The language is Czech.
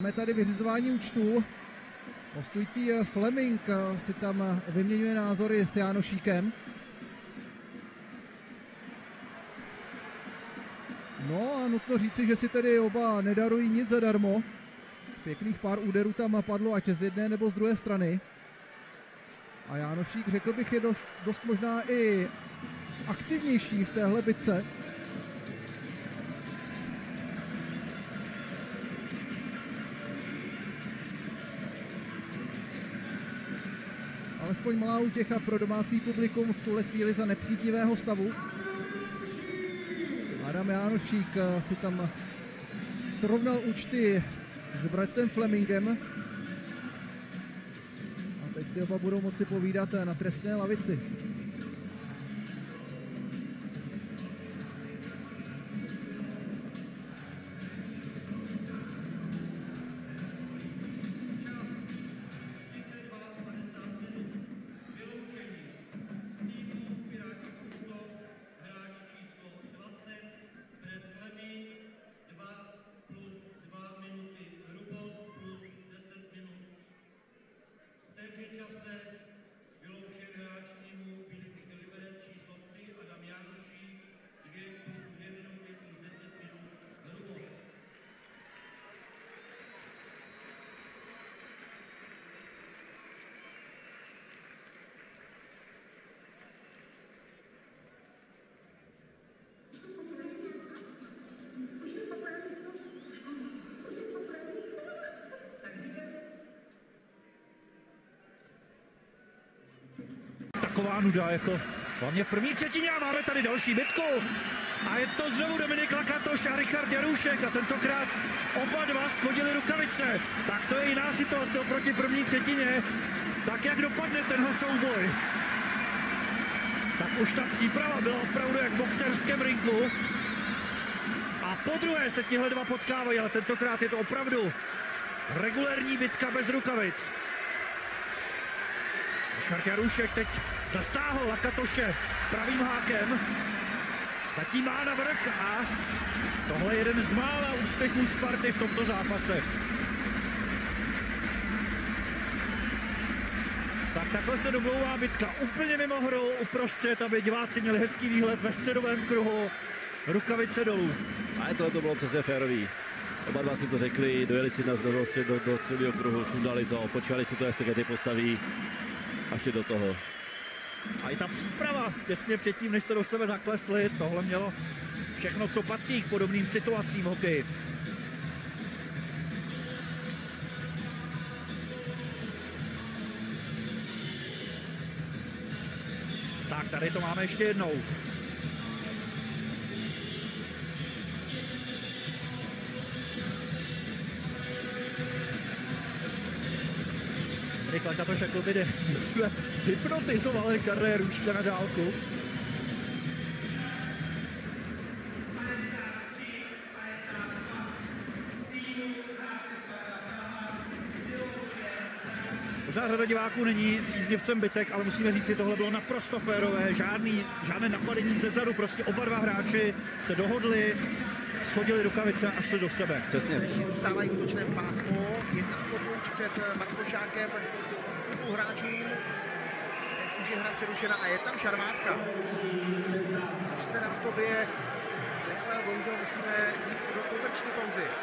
Máme tady vyřizování účtů. Hostující Fleming si tam vyměňuje názory s Jánošíkem. No a nutno říci, že si tedy oba nedarují nic zadarmo. Pěkných pár úderů tam padlo, ať z jedné nebo z druhé strany. A Jánošík, řekl bych, je dost možná i aktivnější v téhle bitce. Alespoň malá útěcha pro domácí publikum v tuhle chvíli za nepříznivého stavu. Adam Jánošík si tam srovnal účty s bratrem Flemingem. A teď si oba budou moci povídat na trestné lavici. Taková nuda, jako hlavně v první třetině a máme tady další bitku. A je to znovu Dominik Lakatoš a Richard Jaroušek a tentokrát oba dva shodili rukavice. Tak to je jiná situace oproti první třetině. Tak jak dopadne tenhle souboj? Tak už ta příprava byla opravdu jak v boxerském ringu. A podruhé se tihle dva potkávají, ale tentokrát je to opravdu regulérní bitka bez rukavic. Richard Jaroušek teď zasáhl Lakatoše pravým hákem. Zatím má navrch a tohle je jeden z mála úspěchů Sparty v tomto zápase. Tak takhle se domlouvá bitka úplně mimo hru uprostřed, aby diváci měli hezký výhled ve středovém kruhu. Rukavice dolů. A tohle to bylo přesně férový. Oba dva si to řekli, dojeli si do středního kruhu, sundali to, počkali si to, jak se Kety postaví. A ještě do toho. A i ta příprava těsně předtím, než se do sebe zaklesli, tohle mělo všechno, co patří k podobným situacím v hokeji. Tak, tady to máme ještě jednou. Lakatoš jako by hypnotizoval Richarda Jarouška na dálku. Možná řada diváků není příznivcem bitek, ale musíme říct, že tohle bylo naprosto férové, žádné napadení ze zadu, prostě oba dva hráči se dohodli, shodili rukavice a šli do sebe. Přesně. Zůstávají v útočném pásmu, je tam potouč před Bartošákem, dvou hráčů, teď už je hra přerušena a je tam šarvátka. Už se nám to bije, ale bohužel musíme jít do komerční pauzy.